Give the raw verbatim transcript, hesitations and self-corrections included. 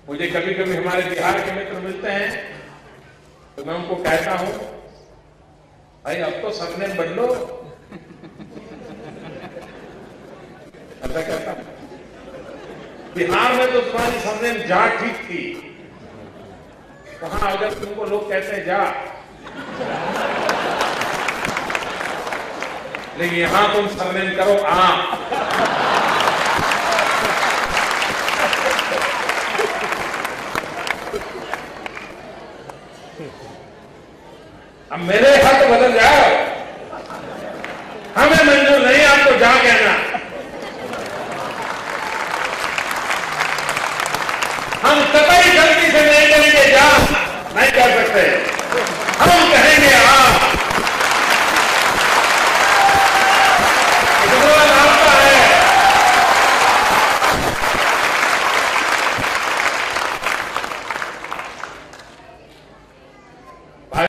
मुझे कभी कभी हमारे बिहार के मित्र मिलते हैं तो मैं उनको कहता हूं, भाई अब तो सरनेम बदलो। ऐसा कहता हूं, बिहार में तो तुम्हारी सरनेम जा ठीक थी, वहां अगर तुमको लोग कहते हैं जा, लेकिन यहां तुम सरनेम करो आ। अब मेरे हक बदल जाओ, हमें मंजूर नहीं आपको जा कहना। हम कतई गलती से नहीं करेंगे जा, नहीं कर सकते। हम कहें